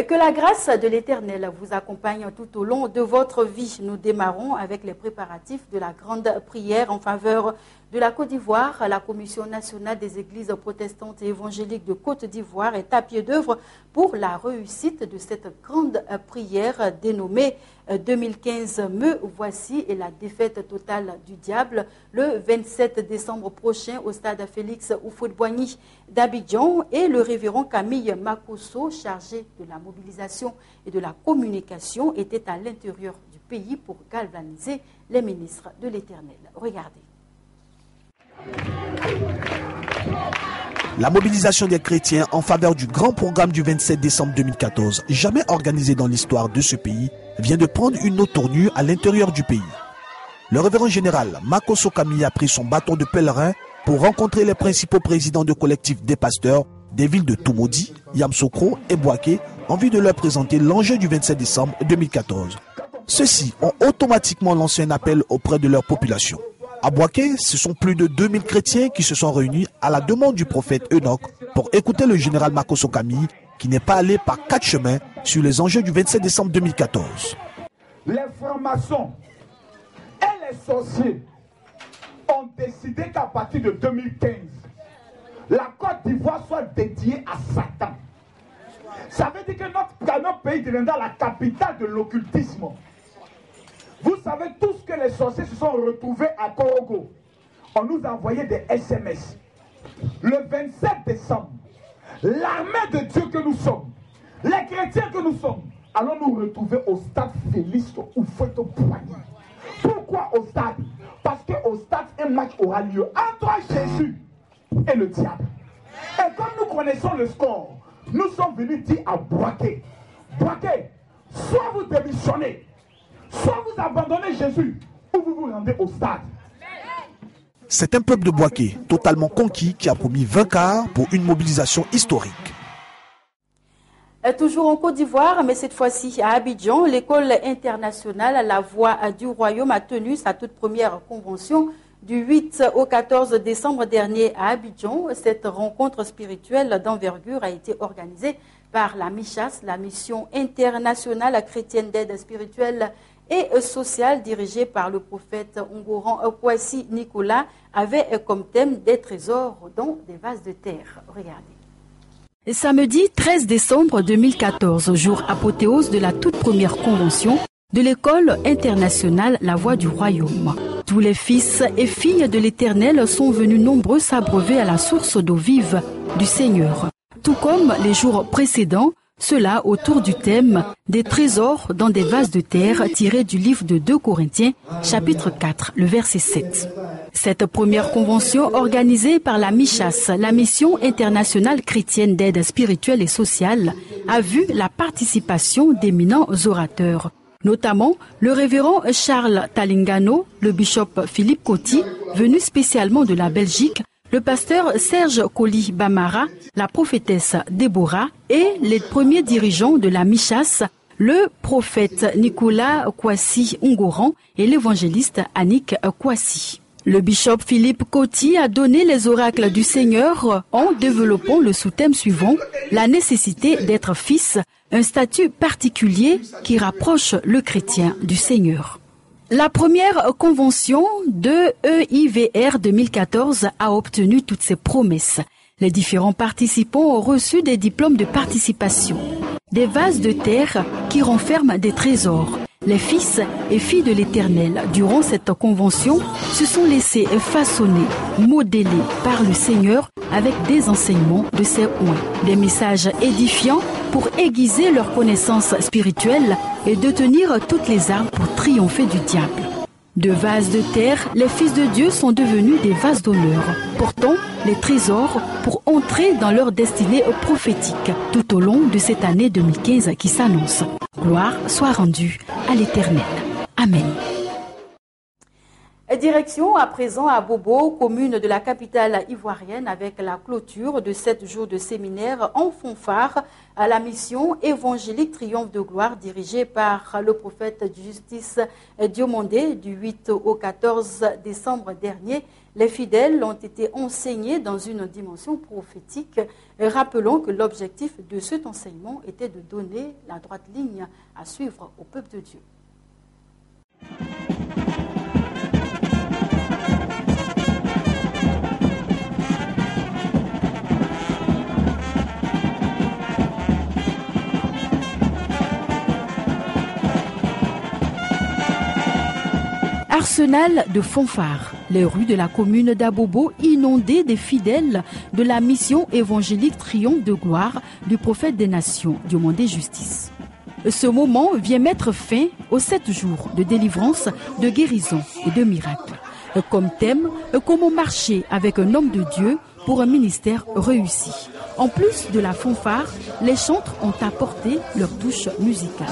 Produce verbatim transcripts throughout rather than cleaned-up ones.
Que la grâce de l'Éternel vous accompagne tout au long de votre vie. Nous démarrons avec les préparatifs de la grande prière en faveur de la Côte d'Ivoire. La Commission nationale des églises protestantes et évangéliques de Côte d'Ivoire est à pied d'œuvre pour la réussite de cette grande prière dénommée deux mille quinze Me voici et la défaite totale du diable le vingt-sept décembre prochain au stade Félix Houphouët-Boigny d'Abidjan, et le révérend Camille Makosso, chargé de la mobilisation et de la communication, était à l'intérieur du pays pour galvaniser les ministres de l'Éternel. Regardez. La mobilisation des chrétiens en faveur du grand programme du vingt-sept décembre deux mille quatorze, jamais organisé dans l'histoire de ce pays, vient de prendre une autre tournure à l'intérieur du pays. Le révérend général Makosso Camille a pris son bâton de pèlerin pour rencontrer les principaux présidents de collectifs des pasteurs des villes de Toumoudi, Yamsokro et Bouaké en vue de leur présenter l'enjeu du vingt-sept décembre deux mille quatorze. Ceux-ci ont automatiquement lancé un appel auprès de leur population. À Bouaké, ce sont plus de deux mille chrétiens qui se sont réunis à la demande du prophète Enoch pour écouter le général Makosso Camille, qui n'est pas allé par quatre chemins sur les enjeux du vingt-sept décembre deux mille quatorze. Les francs-maçons et les sorciers ont décidé qu'à partir de deux mille quinze, la Côte d'Ivoire soit dédiée à Satan. Ça veut dire que notre, notre pays deviendra la capitale de l'occultisme. Vous savez tous que les sorciers se sont retrouvés à Korogo. On nous a envoyé des S M S. Le vingt-sept décembre, l'armée de Dieu que nous sommes, les chrétiens que nous sommes, allons nous retrouver au stade Félix Houphouët-Boigny. Pourquoi au stade? Parce qu'au stade, un match aura lieu entre Jésus et le diable. Et comme nous connaissons le score, nous sommes venus dire à Bouaké, Bouaké, soit vous démissionnez, soit vous abandonnez Jésus, ou vous vous rendez au stade. C'est un peuple de Bouaké, totalement conquis, qui a promis vingt quarts pour une mobilisation historique. Toujours en Côte d'Ivoire, mais cette fois-ci à Abidjan, l'école internationale La Voix du Royaume a tenu sa toute première convention du huit au quatorze décembre dernier à Abidjan. Cette rencontre spirituelle d'envergure a été organisée par la MICHAS, la Mission internationale chrétienne d'aide spirituelle et sociale dirigée par le prophète Ungoran Kwasi Nicolas, avait comme thème des trésors dans des vases de terre. Regardez. Samedi treize décembre deux mille quatorze, jour apothéose de la toute première convention de l'école internationale La Voix du Royaume. Tous les fils et filles de l'Éternel sont venus nombreux s'abreuver à la source d'eau vive du Seigneur. Tout comme les jours précédents, cela autour du thème des trésors dans des vases de terre tirés du livre de deux Corinthiens, chapitre quatre, le verset sept. Cette première convention organisée par la MICHAS, la Mission internationale chrétienne d'aide spirituelle et sociale, a vu la participation d'éminents orateurs, notamment le révérend Charles Talingano, le bishop Philippe Coty, venu spécialement de la Belgique, le pasteur Serge Koli Bamara, la prophétesse Déborah et les premiers dirigeants de la MICHAS, le prophète Nicolas Kwasi Ungoran et l'évangéliste Annick Kwasi. Le bishop Philippe Coty a donné les oracles du Seigneur en développant le sous-thème suivant, la nécessité d'être fils, un statut particulier qui rapproche le chrétien du Seigneur. La première convention de E I V R deux mille quatorze a obtenu toutes ses promesses. Les différents participants ont reçu des diplômes de participation, des vases de terre qui renferment des trésors. Les fils et filles de l'Éternel, durant cette convention, se sont laissés façonner, modeler par le Seigneur avec des enseignements de ses oins, des messages édifiants pour aiguiser leur connaissance spirituelle et de tenir toutes les armes pour triompher du diable. De vases de terre, les fils de Dieu sont devenus des vases d'honneur, portant les trésors pour entrer dans leur destinée prophétique tout au long de cette année deux mille quinze qui s'annonce. Gloire soit rendue à l'Éternel. Amen. Direction à présent à Bobo, commune de la capitale ivoirienne, avec la clôture de sept jours de séminaire en fanfare à la mission évangélique Triomphe de Gloire dirigée par le prophète de justice Diomandé du huit au quatorze décembre dernier. Les fidèles ont été enseignés dans une dimension prophétique. Rappelons que l'objectif de cet enseignement était de donner la droite ligne à suivre au peuple de Dieu. Arsenal de fanfares. Les rues de la commune d'Abobo inondées des fidèles de la mission évangélique Triomphe de Gloire du prophète des nations, Diomandé Justice. Ce moment vient mettre fin aux sept jours de délivrance, de guérison et de miracles. Comme thème, comment marcher avec un homme de Dieu pour un ministère réussi. En plus de la fanfare, les chantres ont apporté leur touche musicale.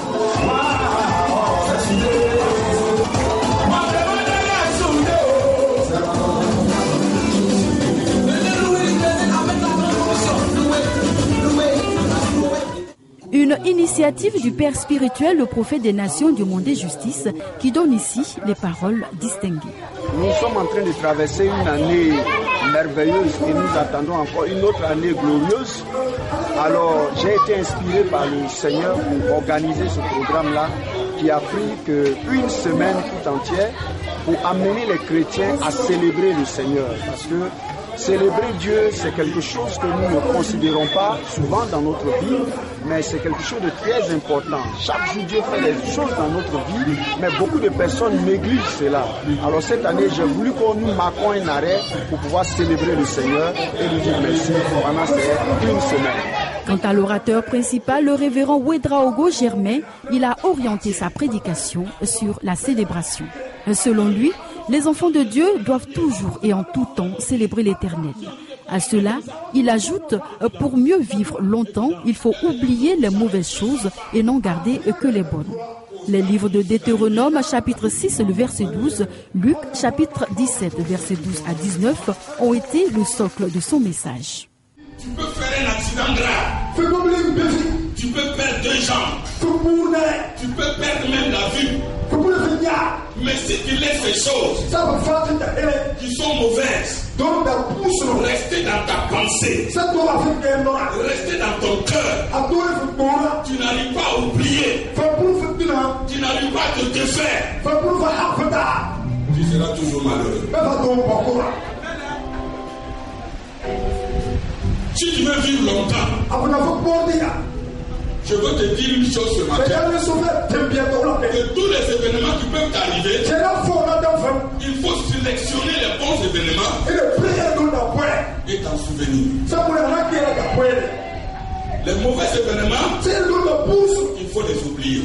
Une initiative du père spirituel, le prophète des nations, Diomandé Justice, qui donne ici les paroles distinguées. Nous sommes en train de traverser une année merveilleuse et nous attendons encore une autre année glorieuse. Alors j'ai été inspiré par le Seigneur pour organiser ce programme-là qui a pris qu'une semaine tout entière pour amener les chrétiens à célébrer le Seigneur. Parce que célébrer Dieu, c'est quelque chose que nous ne considérons pas souvent dans notre vie, mais c'est quelque chose de très important. Chaque jour, Dieu fait des choses dans notre vie, mais beaucoup de personnes négligent cela. Alors cette année, j'ai voulu qu'on nous marquons un arrêt pour pouvoir célébrer le Seigneur et lui dire merci pendant ces une semaine. Quant à l'orateur principal, le révérend Ouedraogo Germain, il a orienté sa prédication sur la célébration. Selon lui, les enfants de Dieu doivent toujours et en tout temps célébrer l'Éternel. À cela, il ajoute, pour mieux vivre longtemps, il faut oublier les mauvaises choses et n'en garder que les bonnes. Les livres de Deutéronome, chapitre six, le verset douze, Luc, chapitre dix-sept, verset douze à dix-neuf, ont été le socle de son message. Tu peux faire un accident grave. Tu peux perdre deux jambes. Tu peux perdre même la vue. Mais si tu laisses ces choses qui sont mauvaises, rester dans ta pensée, rester dans ton cœur, tu n'arrives pas à oublier, tu n'arrives pas à te défaire, tu seras toujours malheureux. Si tu veux vivre longtemps, je veux te dire une chose ce matin, que tous les événements qui peuvent t'arriver, il faut sélectionner les bons événements et t'en souvenir. Les mauvais événements, il faut les oublier.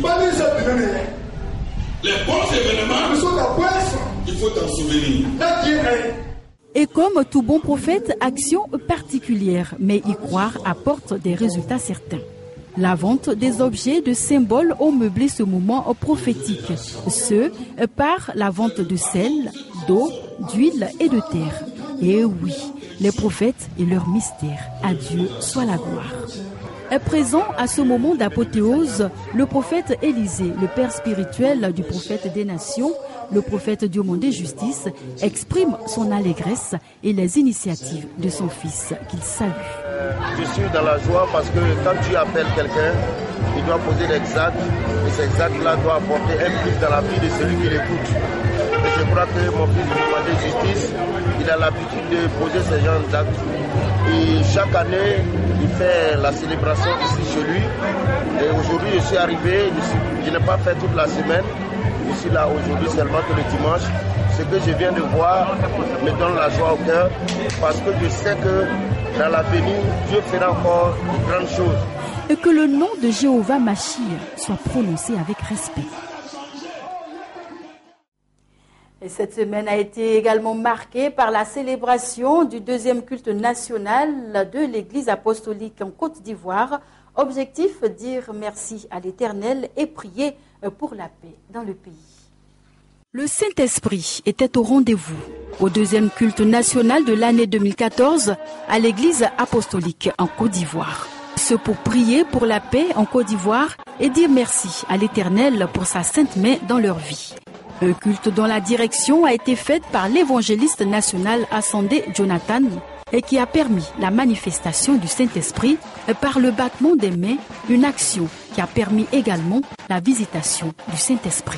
Les bons événements, il faut t'en souvenir. Et comme tout bon prophète, action particulière, mais y croire apporte des résultats certains. La vente des objets de symboles ont meublé ce moment prophétique, ce par la vente de sel, d'eau, d'huile et de terre. Et oui, les prophètes et leur mystère, à Dieu soit la gloire. Présent à ce moment d'apothéose, le prophète Élisée, le père spirituel du prophète des nations, le prophète Diomandé Justice, exprime son allégresse et les initiatives de son fils qu'il salue. Je suis dans la joie parce que quand tu appelles quelqu'un, il doit poser l'exact et cet acte-là doit apporter un plus dans la vie de celui qui l'écoute. Et je crois que mon fils Diomandé Justice, il a l'habitude de poser ce genre d'actes. Et chaque année, il fait la célébration ici chez lui. Et aujourd'hui, je suis arrivé, je, suis, je n'ai pas fait toute la semaine. Je suis là aujourd'hui seulement que le dimanche. Ce que je viens de voir me donne la joie au cœur parce que je sais que dans l'avenir, Dieu fera encore de grandes choses. Et que le nom de Jéhovah Machia soit prononcé avec respect. Et cette semaine a été également marquée par la célébration du deuxième culte national de l'Église apostolique en Côte d'Ivoire. Objectif, dire merci à l'Éternel et prier pour la paix dans le pays. Le Saint-Esprit était au rendez-vous au deuxième culte national de l'année deux mille quatorze à l'église apostolique en Côte d'Ivoire. Ce pour prier pour la paix en Côte d'Ivoire et dire merci à l'Éternel pour sa sainte main dans leur vie. Un culte dont la direction a été faite par l'évangéliste national Ascendé Jonathan et qui a permis la manifestation du Saint-Esprit par le battement des mains, une action qui a permis également la visitation du Saint-Esprit.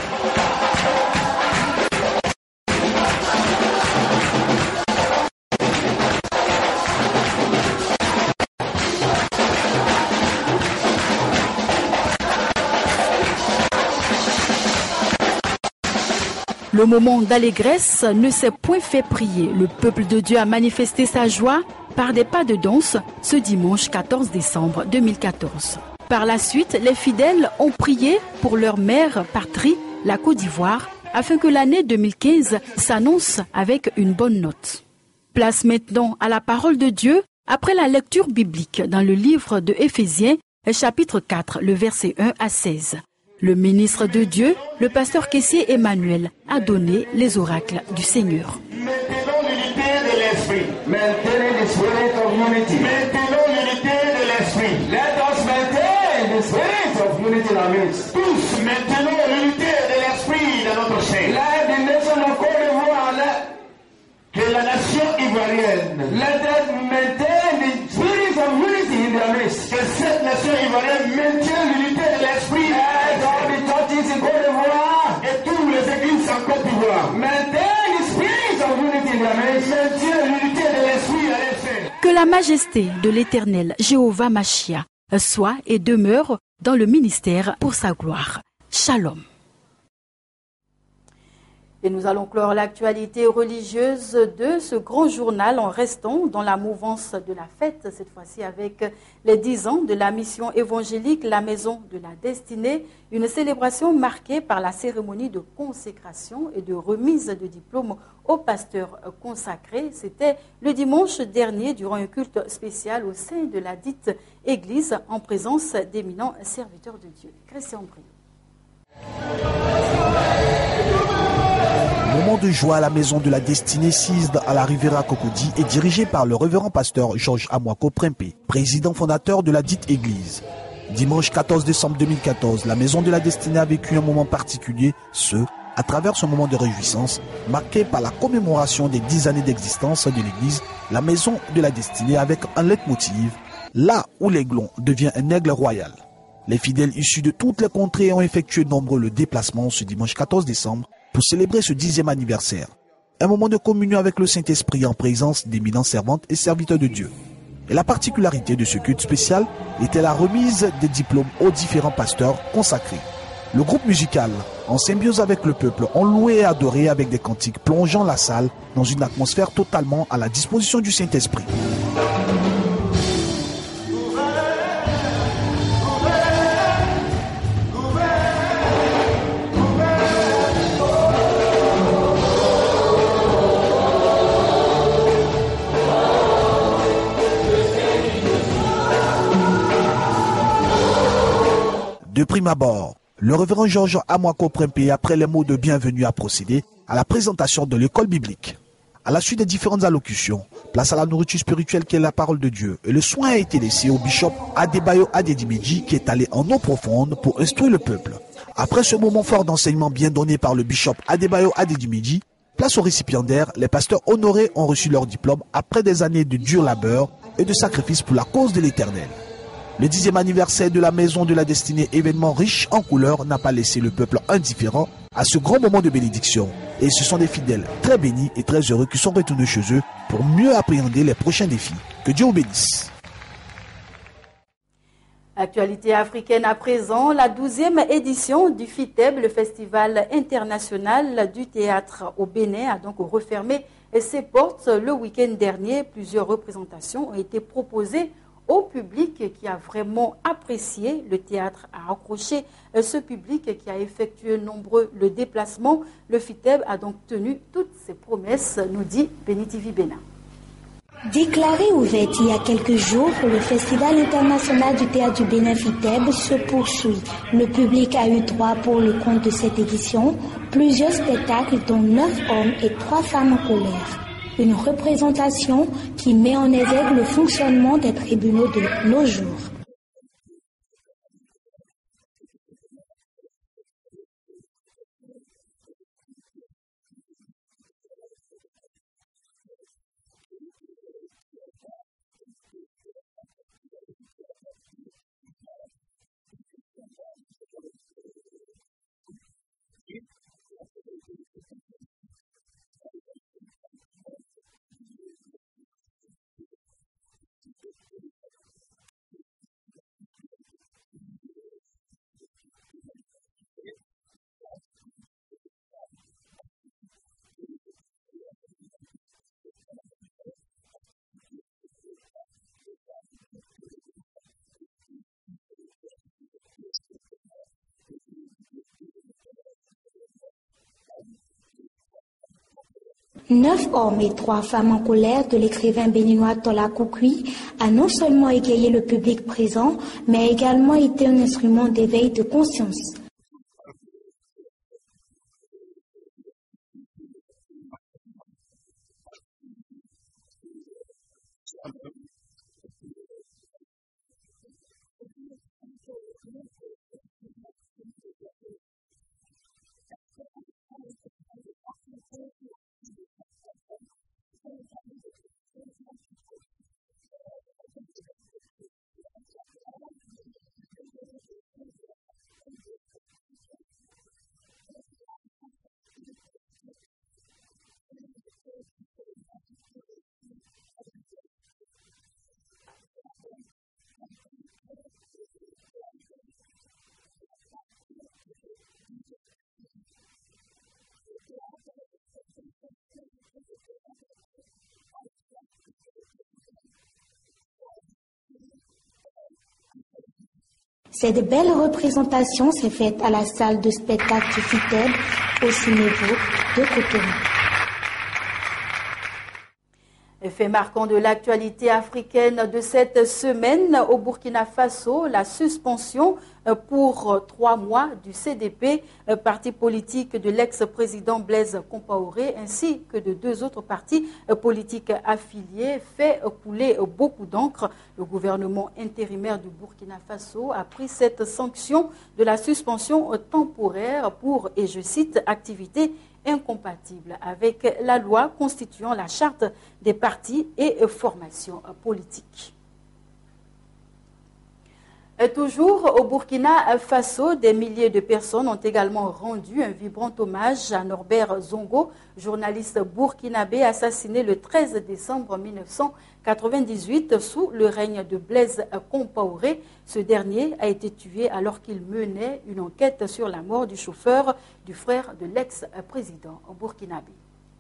Le moment d'allégresse ne s'est point fait prier. Le peuple de Dieu a manifesté sa joie par des pas de danse ce dimanche quatorze décembre deux mille quatorze. Par la suite, les fidèles ont prié pour leur mère patrie, la Côte d'Ivoire, afin que l'année deux mille quinze s'annonce avec une bonne note. Place maintenant à la parole de Dieu après la lecture biblique dans le livre de Éphésiens, chapitre quatre, le verset un à seize. Le ministre de Dieu, le pasteur caissier Emmanuel, a donné les oracles du Seigneur. Maintenons l'unité de l'esprit. Maintenez the spirit of unity. Maintenons l'unité de l'esprit. Let us maintain the spirit of unity in our midst. Tous maintenons l'unité de l'esprit dans notre sein. Let the nation of Côte d'Ivoire, que la nation ivoirienne, let us maintain the spirit of unity in their midst. Que cette nation ivoirienne maintienne l'unité de l'esprit. Et tous les églises en Côte d'Ivoire. Que la majesté de l'Éternel, Jéhovah Machia, soit et demeure dans le ministère pour sa gloire. Shalom. Et nous allons clore l'actualité religieuse de ce grand journal en restant dans la mouvance de la fête, cette fois-ci avec les dix ans de la mission évangélique La Maison de la Destinée, une célébration marquée par la cérémonie de consécration et de remise de diplôme aux pasteurs consacrés. C'était le dimanche dernier durant un culte spécial au sein de la dite église en présence d'éminents serviteurs de Dieu. Christian Brie. Moment de joie à la Maison de la Destinée sise à la Riviera Cocody est dirigé par le révérend pasteur Georges Amwako Prempeh, président fondateur de la dite église. Dimanche quatorze décembre deux mille quatorze, la Maison de la Destinée a vécu un moment particulier, ce, à travers ce moment de réjouissance, marqué par la commémoration des dix années d'existence de l'église, la Maison de la Destinée avec un leitmotiv, là où l'aiglon devient un aigle royal. Les fidèles issus de toutes les contrées ont effectué nombreux le déplacement ce dimanche quatorze décembre pour célébrer ce dixième anniversaire. Un moment de communion avec le Saint-Esprit en présence d'éminentes servantes et serviteurs de Dieu. Et la particularité de ce culte spécial était la remise des diplômes aux différents pasteurs consacrés. Le groupe musical, en symbiose avec le peuple, ont loué et adoré avec des cantiques plongeant la salle dans une atmosphère totalement à la disposition du Saint-Esprit. De prime abord, le révérend Georges Amwako Prempeh, après les mots de bienvenue, a procédé à la présentation de l'école biblique. À la suite des différentes allocutions, place à la nourriture spirituelle qui est la parole de Dieu, et le soin a été laissé au bishop Adebayo Adedimedji qui est allé en eau profonde pour instruire le peuple. Après ce moment fort d'enseignement bien donné par le bishop Adebayo Adedimedji, place aux récipiendaires, les pasteurs honorés ont reçu leur diplôme après des années de dur labeur et de sacrifice pour la cause de l'Éternel. Le dixième anniversaire de la Maison de la Destinée, événement riche en couleurs, n'a pas laissé le peuple indifférent à ce grand moment de bénédiction. Et ce sont des fidèles très bénis et très heureux qui sont retournés chez eux pour mieux appréhender les prochains défis. Que Dieu vous bénisse. Actualité africaine à présent, la douzième édition du FITEB, le Festival international du théâtre au Bénin, a donc refermé ses portes le week-end dernier. Plusieurs représentations ont été proposées au public qui a vraiment apprécié. Le théâtre a accroché ce public qui a effectué nombreux le déplacement. Le FITEB a donc tenu toutes ses promesses, nous dit Béni T V Bénin. Déclaré ouvert il y a quelques jours, le Festival international du théâtre du Bénin FITEB se poursuit. Le public a eu droit pour le compte de cette édition plusieurs spectacles dont neuf hommes et trois femmes en colère. Une représentation qui met en exergue le fonctionnement des tribunaux de nos jours. Neuf hommes et trois femmes en colère de l'écrivain béninois Tola Koukoui a non seulement égayé le public présent, mais a également été un instrument d'éveil de conscience. Cette belle représentation s'est faite à la salle de spectacle du Fiteb au Cinévo de Cotonou. Fait marquant de l'actualité africaine de cette semaine, au Burkina Faso, la suspension pour trois mois du C D P, parti politique de l'ex-président Blaise Compaoré, ainsi que de deux autres partis politiques affiliés, fait couler beaucoup d'encre. Le gouvernement intérimaire du Burkina Faso a pris cette sanction de la suspension temporaire pour, et je cite, activité incompatible avec la loi constituant la charte des partis et formations politiques. Et toujours au Burkina Faso, des milliers de personnes ont également rendu un vibrant hommage à Norbert Zongo, journaliste burkinabé assassiné le treize décembre mille neuf cent quatre-vingt-dix-huit sous le règne de Blaise Compaoré. Ce dernier a été tué alors qu'il menait une enquête sur la mort du chauffeur du frère de l'ex-président burkinabé.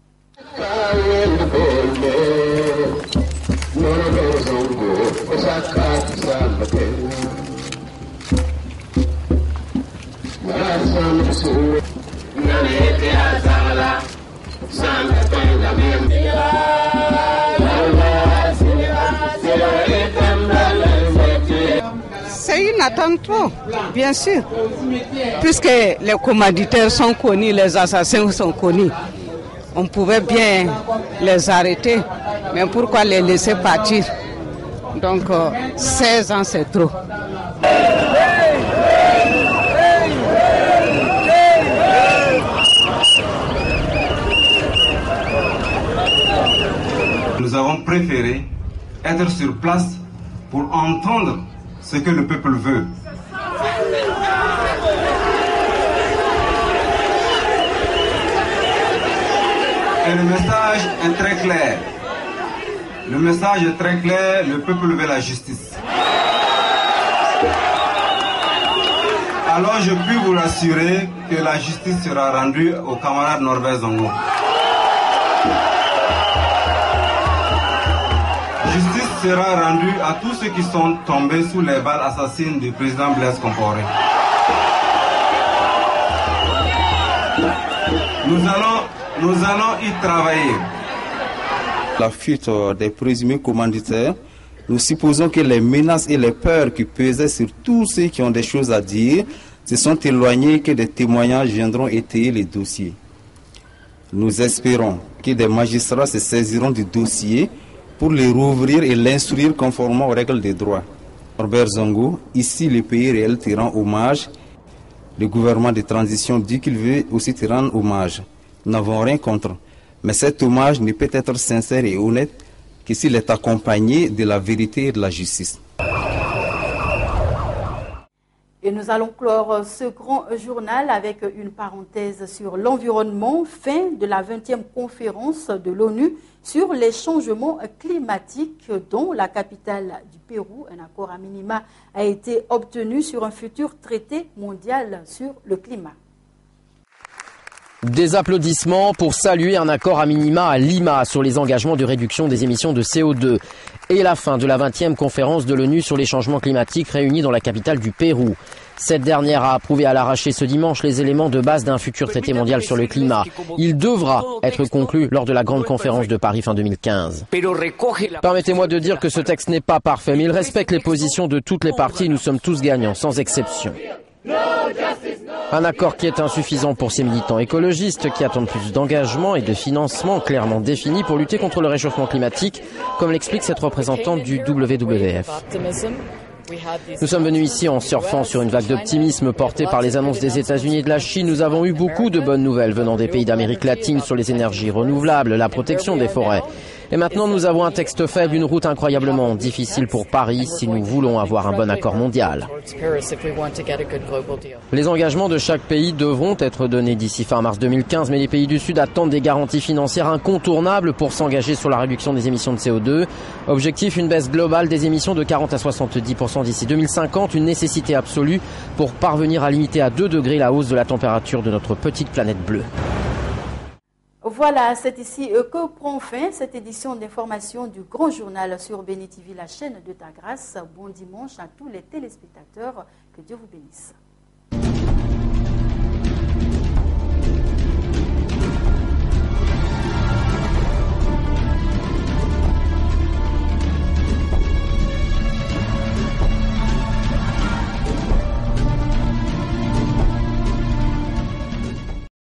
C'est une attente trop, bien sûr, puisque les commanditaires sont connus, les assassins sont connus. On pouvait bien les arrêter, mais pourquoi les laisser partir? Donc, euh, seize ans, c'est trop. Nous avons préféré être sur place pour entendre ce que le peuple veut. Et le message est très clair. Le message est très clair, le peuple veut la justice. Alors je puis vous rassurer que la justice sera rendue au camarade Norbert Zongo. Justice sera rendue à tous ceux qui sont tombés sous les balles assassines du président Blaise Compaoré. Nous allons, nous allons y travailler. La fuite des présumés commanditaires, nous supposons que les menaces et les peurs qui pesaient sur tous ceux qui ont des choses à dire se sont éloignés que des témoignages viendront étayer les dossiers. Nous espérons que des magistrats se saisiront du dossier pour le rouvrir et l'instruire conformément aux règles des droits. Norbert Zongo, ici le pays réel te rend hommage. Le gouvernement de transition dit qu'il veut aussi te rendre hommage. Nous n'avons rien contre. Mais cet hommage ne peut être sincère et honnête que s'il est accompagné de la vérité et de la justice. Et nous allons clore ce grand journal avec une parenthèse sur l'environnement, fin de la vingtième conférence de l'ONU sur les changements climatiques, dont la capitale du Pérou, un accord à minima a été obtenu sur un futur traité mondial sur le climat. Des applaudissements pour saluer un accord à minima à Lima sur les engagements de réduction des émissions de C O deux et la fin de la vingtième conférence de l'ONU sur les changements climatiques réunie dans la capitale du Pérou. Cette dernière a approuvé à l'arraché ce dimanche les éléments de base d'un futur traité mondial sur le climat. Il devra être conclu lors de la grande conférence de Paris fin deux mille quinze. Permettez-moi de dire que ce texte n'est pas parfait, mais il respecte les positions de toutes les parties et nous sommes tous gagnants, sans exception. Un accord qui est insuffisant pour ces militants écologistes qui attendent plus d'engagement et de financement clairement définis pour lutter contre le réchauffement climatique, comme l'explique cette représentante du W W F. Nous sommes venus ici en surfant sur une vague d'optimisme portée par les annonces des États-Unis et de la Chine. Nous avons eu beaucoup de bonnes nouvelles venant des pays d'Amérique latine sur les énergies renouvelables, la protection des forêts. Et maintenant, nous avons un texte faible, une route incroyablement difficile pour Paris si nous voulons avoir un bon accord mondial. Les engagements de chaque pays devront être donnés d'ici fin mars deux mille quinze, mais les pays du Sud attendent des garanties financières incontournables pour s'engager sur la réduction des émissions de C O deux. Objectif, une baisse globale des émissions de quarante à soixante-dix pour cent d'ici deux mille cinquante, une nécessité absolue pour parvenir à limiter à deux degrés la hausse de la température de notre petite planète bleue. Voilà, c'est ici que prend fin cette édition d'information du Grand Journal sur Béni T V, la chaîne de ta grâce. Bon dimanche à tous les téléspectateurs. Que Dieu vous bénisse.